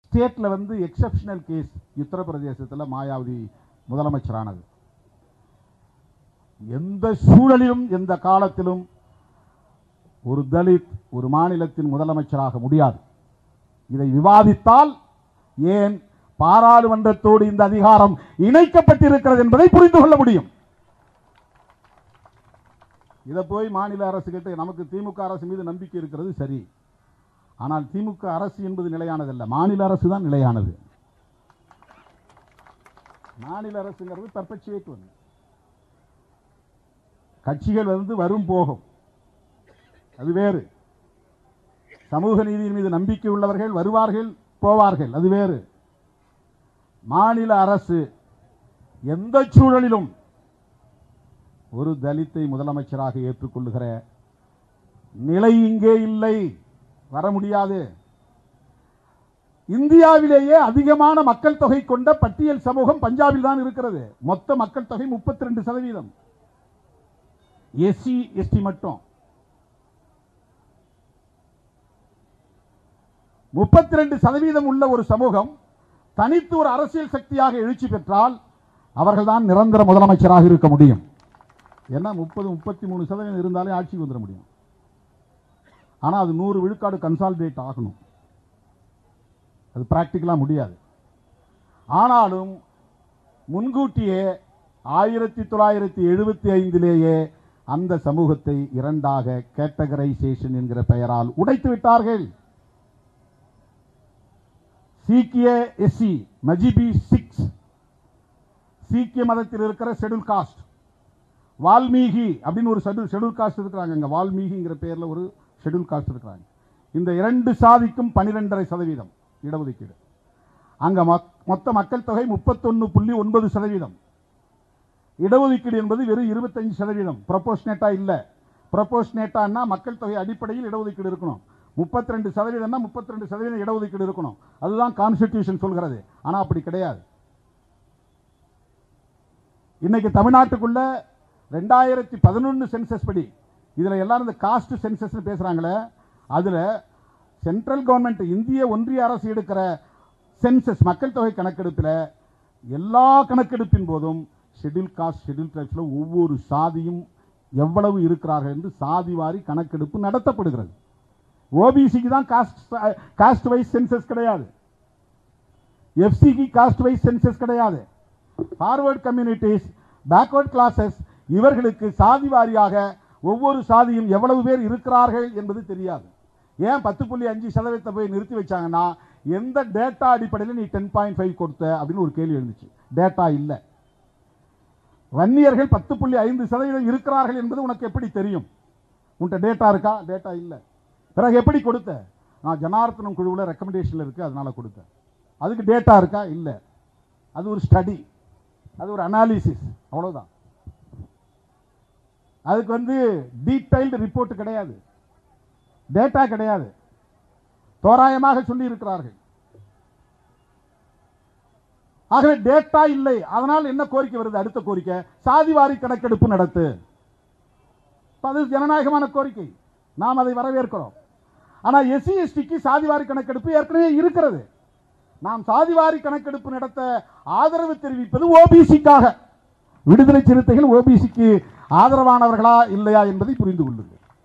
ஸ்டேட்ல வந்து exceptional case உத்தரப்பிரதேசத்தில் மாயாவதி முதலமைச்சரானது. எந்த சூழலிலும் எந்த காலத்திலும் ஒரு தலித் ஒரு மாநிலத்தின் முதலமைச்சராக முடியாது. இதை விவாதித்தால் ஏன் பாராளுமன்றத்தோடு இந்த அதிகாரம் இணைக்கப்பட்டிருக்கிறது என்பதை புரிந்து கொள்ள முடியும். இதை போய் மாநில அரசு கிட்ட நமக்கு திமுக அரசு மீது நம்பிக்கை இருக்கிறது சரி, ஆனால் திமுக அரசு என்பது நிலையானதல்ல, மாநில அரசு தான் நிலையானது. மாநில அரசுங்கிறது பெர்பெச்சுவேட் ஒன்று. கட்சிகள் வந்து வரும் போகும், அது வேறு. சமூக நீதியின் மீது நம்பிக்கை உள்ளவர்கள் வருவார்கள் போவார்கள், அது வேறு. மாநில அரசு எந்த சூழலிலும் ஒரு தலித்தை முதலமைச்சராக ஏற்றுக்கொள்ளுகிற நிலை இங்கே இல்லை, வர முடியாது. இந்தியாவிலேயே அதிகமான மக்கள் தொகை கொண்ட பட்டியல் சமூகம் பஞ்சாபில் தான் இருக்கிறது. மொத்த மக்கள் தொகை 32%. எஸ்சி எஸ்டி மட்டும் 32% உள்ள ஒரு சமூகம் தனித்து ஒரு அரசியல் சக்தியாக எழுச்சி பெற்றால் அவர்கள்தான் நிரந்தர முதலமைச்சராக இருக்க முடியும். ஏன்னா 30-33% இருந்தாலே ஆட்சிக்கு வந்துட முடியும். ஆனால் அது 100 விழுக்காடு கன்சாலிடேட் ஆகணும். அது பிராக்டிக்கலாக முடியாது. ஆனாலும் முன்கூட்டியே 1975 அந்த சமூகத்தை இரண்டாக கேட்டகரைசேஷன் என்கிற பெயரால் உடைத்து விட்டார்கள். சீக்கிய எஸ்சி, மஜிபி 6, சீக்கிய மதத்தில் இருக்கிற ஷெட்யூல் காஸ்ட், வால்மீகி அப்படின்னு ஒரு ஷெட்யூல் காஸ்ட் இருக்கிறாங்க. அங்கே வால்மீகிங்கிற பேரில் ஒரு ஷெட்யூல் காஸ்ட் இருக்கிறாங்க. இந்த 2 சாதிக்கும் 12.5% இடஒதுக்கீடு. அங்கே மொத்த மக்கள் தொகை 31.9%. இடஒதுக்கீடு என்பது வெறும் 25%. ப்ரொபோஷனேட்டா இல்லை. ப்ரொபோஷனேட்டான்னா மக்கள் தொகை அடிப்படையில் இடஒதுக்கீடு இருக்கணும். 32%னா 32% இடஒதுக்கீடு இருக்கணும். அதுதான் கான்ஸ்டிடியூஷன் சொல்கிறது. ஆனால் அப்படி கிடையாது. இன்னைக்கு தமிழ்நாட்டுக்குள்ள 2011 சென்சஸ் படி, இதில் எல்லாரும் இந்த காஸ்ட் சென்சஸ் பேசுகிறாங்களே, அதில் சென்ட்ரல் கவர்மெண்ட் இந்திய ஒன்றிய அரசு எடுக்கிற சென்சஸ் மக்கள் தொகை கணக்கெடுப்பில் எல்லா கணக்கெடுப்பின் போதும் ஷெட்யூல் காஸ்ட் ஷெட்யூல் ட்ரைப்ஸில் ஒவ்வொரு சாதியும் எவ்வளவு இருக்கிறார்கள் என்று சாதி வாரி கணக்கெடுப்பு நடத்தப்படுகிறது. ஓபிசிக்கு தான் காஸ்ட் வைஸ் சென்சஸ் கிடையாது. எஃப்சிக்கு காஸ்ட் வைஸ் சென்சஸ் கிடையாது. ஃபார்வர்ட் கம்யூனிட்டிஸ், பேக்வர்ட் கிளாஸஸ், இவர்களுக்கு சாதி வாரியாக ஒவ்வொரு சாதியும் எவ்வளவு பேர் இருக்கிறார்கள் என்பது தெரியாது. ஏன் 10.5% போய் நிறுத்தி வச்சாங்கன்னா, எந்த டேட்டா அடிப்படையில் நீ 10.5 கொடுத்த அப்படின்னு ஒரு கேள்வி எழுந்துச்சு. டேட்டா இல்லை. வன்னியர்கள் 10.5% இருக்கிறார்கள் என்பது உனக்கு எப்படி தெரியும்? உன்கிட்ட டேட்டா இருக்கா? டேட்டா இல்லை. பிறகு எப்படி கொடுத்த? நான் ஜனார்த்தனம் குழுவில் ரெக்கமெண்டேஷன் இருக்கு, அதனால கொடுத்தேன். அதுக்கு டேட்டா இருக்கா? இல்லை. அது ஒரு ஸ்டடி, அது ஒரு அனாலிசிஸ், அவ்வளவுதான். அதுக்கு வந்து டீடைல்டு ரிப்போர்ட் கிடையாது, டேட்டா கிடையாது, தோராயமாக சொல்லி இருக்கிறார்கள். ஆகவே டேட்டா இல்லை. அதனால் என்ன கோரிக்கை வருது? அடுத்த கோரிக்கை, சாதிவாரி கணக்கெடுப்பு நடத்து. அது ஜனநாயகமான கோரிக்கை, நாம் அதை வரவேற்கிறோம். ஆனால் எஸ்சி எஸ்டிக்கு சாதிவாரி கணக்கெடுப்பு ஏற்கனவே இருக்கிறது. நாம் சாதிவாரி கணக்கெடுப்பு நடத்த ஆதரவு தெரிவிப்பது ஓபிசிக்காக. விடுதலை சிறுத்தைகள் ஓபிசிக்கு ஆதரவானவர்களா இல்லையா என்பதை புரிந்து கொள்ளுங்கள்.